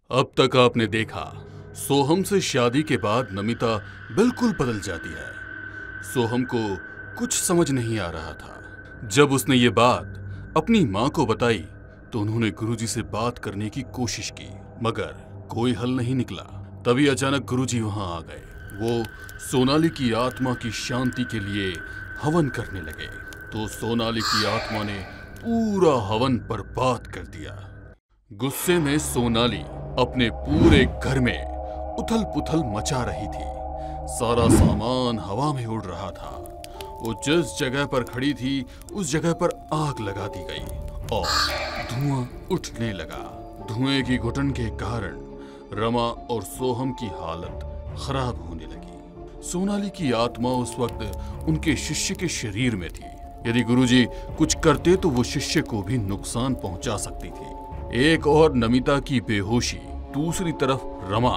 अब तक आपने देखा, सोहम से शादी के बाद नमिता बिल्कुल बदल जाती है। सोहम को कुछ समझ नहीं आ रहा था। जब उसने ये बात अपनी माँ को बताई तो उन्होंने गुरुजी से बात करने की कोशिश की, मगर कोई हल नहीं निकला। तभी अचानक गुरुजी वहां आ गए। वो सोनाली की आत्मा की शांति के लिए हवन करने लगे तो सोनाली की आत्मा ने पूरा हवन बर्बाद कर दिया। गुस्से में सोनाली अपने पूरे घर में उथल पुथल मचा रही थी। सारा सामान हवा में उड़ रहा था। वो जिस जगह पर खड़ी थी उस जगह पर आग लगा दी गई और धुआं उठने लगा। धुएं की घुटन के कारण रमा और सोहम की हालत खराब होने लगी। सोनाली की आत्मा उस वक्त उनके शिष्य के शरीर में थी। यदि गुरुजी कुछ करते तो वो शिष्य को भी नुकसान पहुंचा सकती थी। एक और नमिता की बेहोशी, दूसरी तरफ रमा,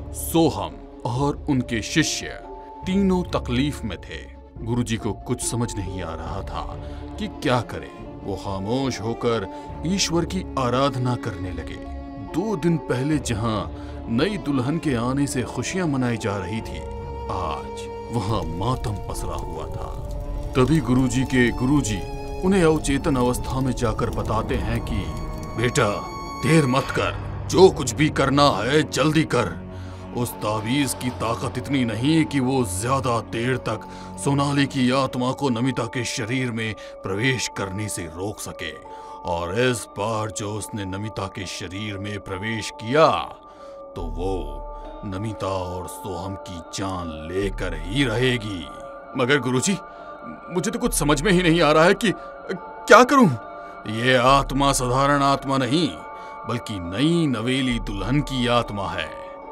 सोहम और उनके शिष्य तीनों तकलीफ में थे। गुरुजी को कुछ समझ नहीं आ रहा था कि क्या करे। वो खामोश होकर ईश्वर की आराधना करने लगे। 2 दिन पहले जहां नई दुल्हन के आने से खुशियां मनाई जा रही थी, आज वहां मातम पसरा हुआ था। तभी गुरुजी के गुरुजी उन्हें अवचेतन अवस्था में जाकर बताते हैं कि बेटा, देर मत कर, जो कुछ भी करना है जल्दी कर। उस तावीज की ताकत इतनी नहीं कि वो ज्यादा देर तक सोनाली की आत्मा को नमिता के शरीर में प्रवेश करने से रोक सके। और इस बार जो उसने नमिता के शरीर में प्रवेश किया तो वो नमिता और सोहम की जान लेकर ही रहेगी। मगर गुरुजी, मुझे तो कुछ समझ में ही नहीं आ रहा है कि क्या करूं। ये आत्मा साधारण आत्मा नहीं, बल्कि नई नवेली दुल्हन की आत्मा है।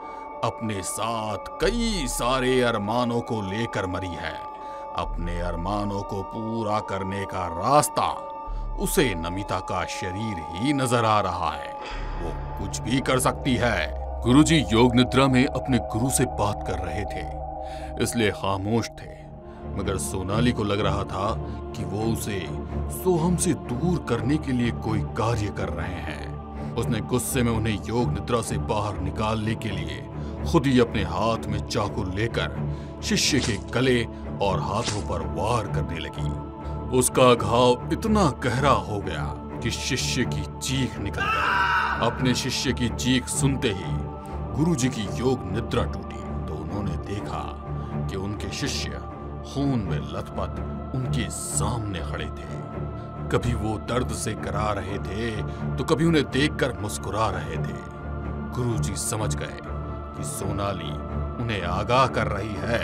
अपने साथ कई सारे अरमानों को लेकर मरी है। अपने अरमानों को पूरा करने का रास्ता उसे नमिता का शरीर ही नजर आ रहा है। वो कुछ भी कर सकती है। गुरुजी योग निद्रा में अपने गुरु से बात कर रहे थे, इसलिए खामोश थे। मगर सोनाली को लग रहा था कि वो उसे सोहम से दूर करने के लिए कोई कार्य कर रहे हैं। उसने गुस्से में उन्हें योग निद्रा से बाहर निकालने के लिए खुद ही अपने हाथ में चाकू लेकर शिष्य के गले और हाथों पर वार करने लगी। उसका घाव इतना गहरा हो गया कि शिष्य की चीख निकल गई। अपने शिष्य की चीख सुनते ही गुरुजी की योग निद्रा टूटी तो उन्होंने देखा कि उनके शिष्य खून में लथपथ उनके सामने खड़े थे। कभी वो दर्द से करा रहे थे तो कभी उन्हें देखकर मुस्कुरा रहे थे। गुरुजी समझ गए कि सोनाली उन्हें आगाह कर रही है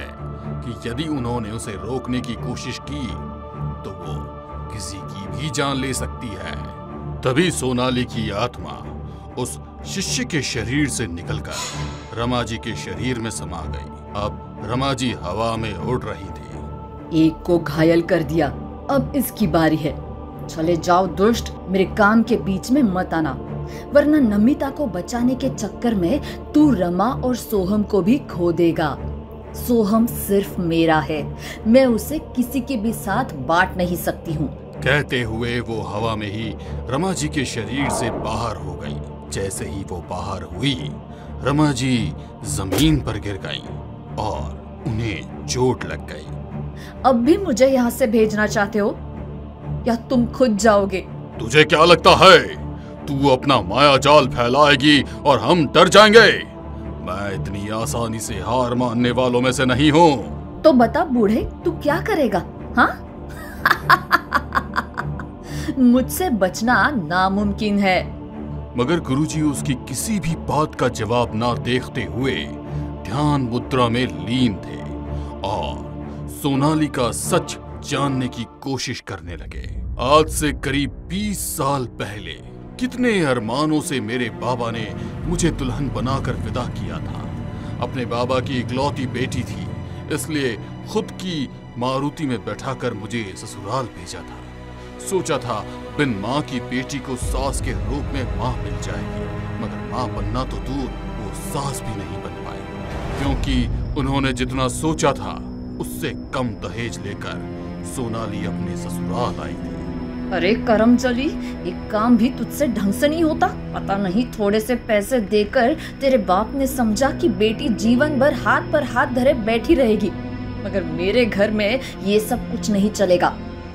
कि यदि उन्होंने उसे रोकने की कोशिश की तो वो किसी की भी जान ले सकती है। तभी सोनाली की आत्मा उस शिष्य के शरीर से निकलकर रमा जी के शरीर में समा गई। अब रमा जी हवा में उड़ रही थी। एक को घायल कर दिया, अब इसकी बारी है। चले जाओ दुष्ट, मेरे काम के बीच में मत आना, वरना नमिता को बचाने के चक्कर में तू रमा और सोहम को भी खो देगा। सोहम सिर्फ मेरा है, मैं उसे किसी के भी साथ बांट नहीं सकती हूँ। कहते हुए वो हवा में ही रमा जी के शरीर से बाहर हो गई। जैसे ही वो बाहर हुई, रमा जी जमीन पर गिर गईं और उन्हें चोट लग गई। अब भी मुझे यहाँ से भेजना चाहते हो या तुम खुद जाओगे? तुझे क्या लगता है तू अपना माया जाल फैलाएगी और हम डर जाएंगे? मैं इतनी आसानी से हार मानने वालों में से नहीं हूँ। तो बता बूढ़े, तू क्या करेगा? हाँ? मुझसे बचना नामुमकिन है। मगर गुरुजी उसकी किसी भी बात का जवाब ना देखते हुए ध्यान मुद्रा में लीन थे और सोनाली का सच जानने की कोशिश करने लगे। आज से करीब 20 साल पहले कितने अरमानों से मेरे बाबा ने मुझे दुल्हन बनाकर विदा किया था। अपने बाबा की इकलौती बेटी थी, इसलिए खुद की मारुति में बैठाकर मुझे ससुराल भेजा था। सोचा था बिन माँ की बेटी को सास के रूप में माँ मिल जाएगी, मगर माँ बनना तो दूर, वो सास भी नहीं बन पाई, क्योंकि उन्होंने जितना सोचा था उससे कम दहेज लेकर सोनाली अपने ससुराल आई थी। अरे करमचली, एक काम भी तुझसे ढंग से नहीं होता। पता नहीं थोड़े से पैसे देकर तेरे बाप ने समझा कि बेटी जीवन भर हाथ पर हाथ धरे बैठी रहेगी, मगर मेरे घर में ये सब कुछ नहीं चलेगा।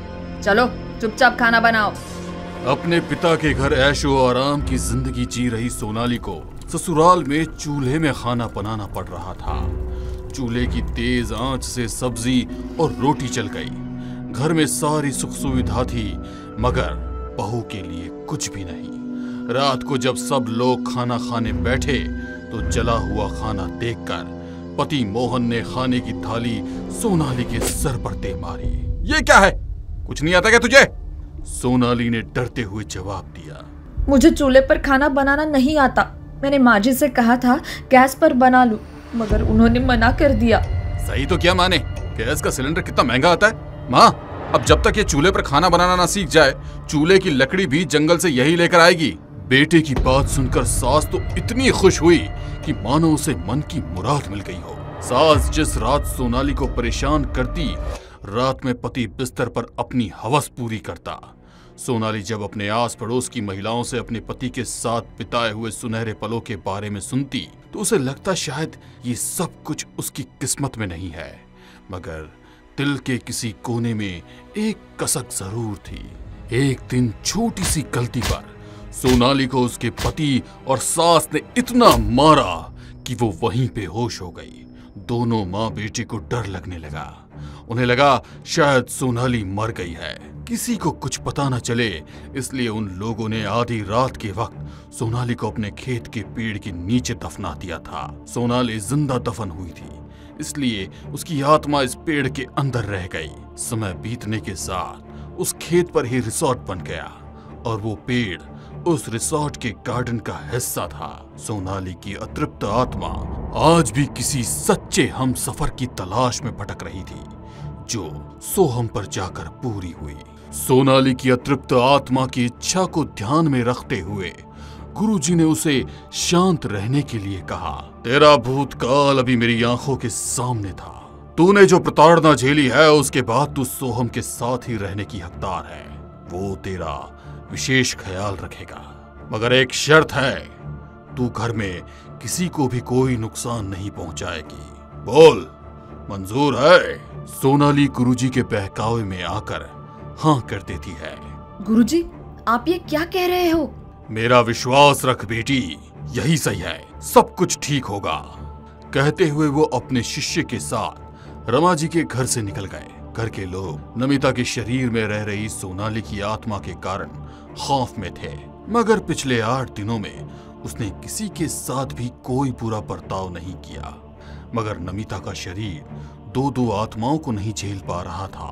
चलो चुपचाप खाना बनाओ। अपने पिता के घर ऐशो आराम की जिंदगी जी रही सोनाली को ससुराल में चूल्हे में खाना बनाना पड़ रहा था। चूल्हे की तेज आंच से सब्जी और रोटी चल गई। घर में सारी सुख सुविधा थी, मगर बहू के लिए कुछ भी नहीं। रात को जब सब लोग खाना खाने बैठे तो जला हुआ खाना देखकर पति मोहन ने खाने की थाली सोनाली के सर पर दे मारी। ये क्या है, कुछ नहीं आता क्या तुझे? सोनाली ने डरते हुए जवाब दिया। मुझे चूल्हे पर खाना बनाना नहीं आता। मैंने माँ जी से कहा था गैस पर बना लूं, मगर उन्होंने मना कर दिया। सही तो क्या माने, गैस का सिलेंडर कितना महंगा आता है। माँ, अब जब तक ये चूल्हे पर खाना बनाना ना सीख जाए, चूल्हे की लकड़ी भी जंगल से यही लेकर आएगी। बेटे की बात सुनकर सास तो इतनी खुश हुई कि मानो उसे मन की मुराद मिल गई हो। सास जिस रात सोनाली को परेशान करती, रात में पति बिस्तर पर अपनी हवस पूरी करता। सोनाली जब अपने आस पड़ोस की महिलाओं से अपने पति के साथ बिताए हुए सुनहरे पलों के बारे में सुनती तो उसे लगता शायद ये सब कुछ उसकी किस्मत में नहीं है, मगर दिल के किसी कोने में एक कसक जरूर थी। एक दिन छोटी सी गलती पर सोनाली को उसके पति और सास ने इतना मारा कि वो वहीं पे होश हो गई। दोनों माँ बेटे को डर लगने लगा। उन्हें लगा शायद सोनाली मर गई है, किसी को कुछ पता न चले, इसलिए उन लोगों ने आधी रात के वक्त सोनाली को अपने खेत के पेड़ के नीचे दफना दिया था। सोनाली जिंदा दफन हुई थी, इसलिए उसकी आत्मा इस पेड़ के अंदर रह गई। समय बीतने के साथ उस खेत पर ही रिसोर्ट बन गया और वो पेड़ उस रिसोर्ट के गार्डन का हिस्सा था। सोनाली की अतृप्त आत्मा आज भी किसी सच्चे हमसफर की तलाश में भटक रही थी, जो सोहम पर जाकर पूरी हुई। सोनाली की अतृप्त आत्मा की इच्छा को ध्यान में रखते हुए गुरुजी ने उसे शांत रहने के लिए कहा। तेरा भूतकाल अभी मेरी आंखों के सामने था। तूने जो प्रताड़ना झेली है, उसके बाद तू सोहम के साथ ही रहने की हकदार है। वो तेरा विशेष ख्याल रखेगा, मगर एक शर्त है, तू घर में किसी को भी कोई नुकसान नहीं पहुंचाएगी। बोल, मंजूर है? सोनाली गुरुजी के बहकावे में आकर हाँ कर देती है। गुरुजी, आप ये क्या कह रहे हो? मेरा विश्वास रख बेटी, यही सही है, सब कुछ ठीक होगा। कहते हुए वो अपने शिष्य के साथ रमा जी के घर से निकल गए। घर के लोग नमिता के शरीर में रह रही सोनाली की आत्मा के कारण खौफ में थे, मगर पिछले 8 दिनों में उसने किसी के साथ भी कोई बुरा बर्ताव नहीं किया। मगर नमिता का शरीर 2-2 आत्माओं को नहीं झेल पा रहा था।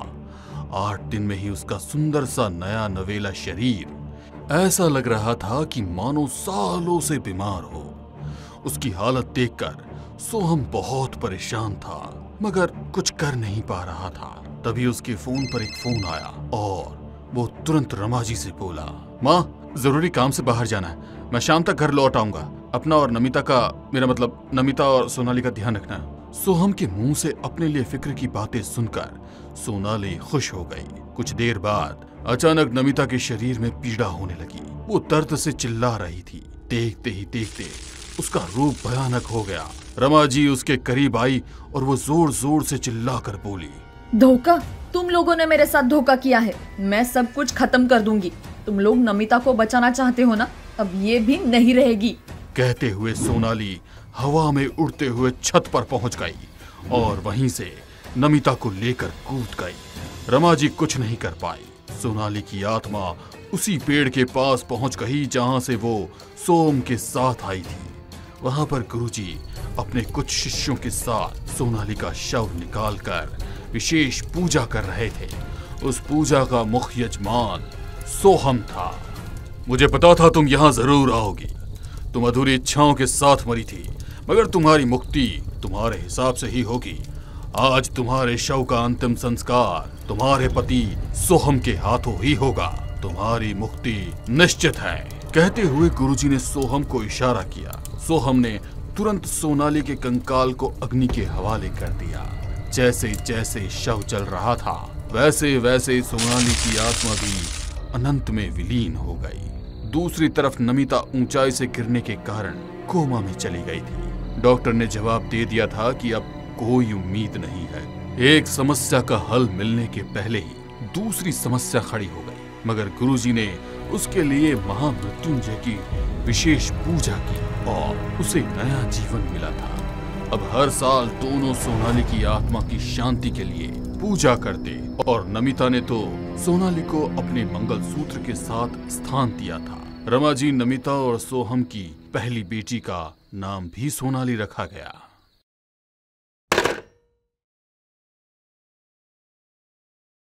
8 दिन में ही उसका सुंदर सा नया नवेला शरीर ऐसा लग रहा था कि मानो सालों से बीमार हो। उसकी हालत देखकर सोहम बहुत परेशान था, मगर कुछ कर नहीं पा रहा था। तभी उसके फोन पर एक फोन आया और वो तुरंत रमा जी से बोला, माँ, जरूरी काम से बाहर जाना है, मैं शाम तक घर लौट आऊंगा। अपना और नमिता का, मेरा मतलब नमिता और सोनाली का ध्यान रखना। सोहम के मुंह से अपने लिए फिक्र की बातें सुनकर सोनाली खुश हो गई। कुछ देर बाद अचानक नमिता के शरीर में पीड़ा होने लगी। वो दर्द से चिल्ला रही थी। देखते ही देखते उसका रूप भयानक हो गया। रमा जी उसके करीब आई और वो जोर जोर से चिल्लाकर बोली, धोखा, तुम लोगों ने मेरे साथ धोखा किया है। मैं सब कुछ खत्म कर दूंगी। तुम लोग नमिता को बचाना चाहते हो ना, अब ये भी नहीं रहेगी। कहते हुए सोनाली हवा में उड़ते हुए छत पर पहुंच गई और वहीं से नमिता को लेकर कूद गई। रमा जी कुछ नहीं कर पाई। सोनाली की आत्मा उसी पेड़ के पास पहुंच गई जहां से वो सोम के साथ आई थी। वहां पर गुरुजी अपने कुछ शिष्यों के साथ सोनाली का शव निकालकर विशेष पूजा कर रहे थे। उस पूजा का मुख्य यजमान सोहम था। मुझे पता था तुम यहाँ जरूर आओगी। तुम अधूरी इच्छाओं के साथ मरी थी, मगर तुम्हारी मुक्ति तुम्हारे हिसाब से ही होगी। आज तुम्हारे शव का अंतिम संस्कार तुम्हारे पति सोहम के हाथों ही होगा। तुम्हारी मुक्ति निश्चित है। कहते हुए गुरुजी ने सोहम को इशारा किया। सोहम ने तुरंत सोनाली के कंकाल को अग्नि के हवाले कर दिया। जैसे जैसे शव जल रहा था, वैसे वैसे सोनाली की आत्मा भी अनंत में विलीन हो गई। दूसरी तरफ नमिता ऊंचाई से गिरने के कारण कोमा में चली गई थी। डॉक्टर ने जवाब दे दिया था कि अब कोई उम्मीद नहीं है। एक समस्या का हल मिलने के पहले ही दूसरी समस्या खड़ी हो गई, मगर गुरुजी ने उसके लिए महामृत्युंजय की विशेष पूजा की और उसे नया जीवन मिला था। अब हर साल दोनों सोनाली की आत्मा की शांति के लिए पूजा करते और नमिता ने तो सोनाली को अपने मंगलसूत्र के साथ स्थान दिया था। रमा जी, नमिता और सोहम की पहली बेटी का नाम भी सोनाली रखा गया।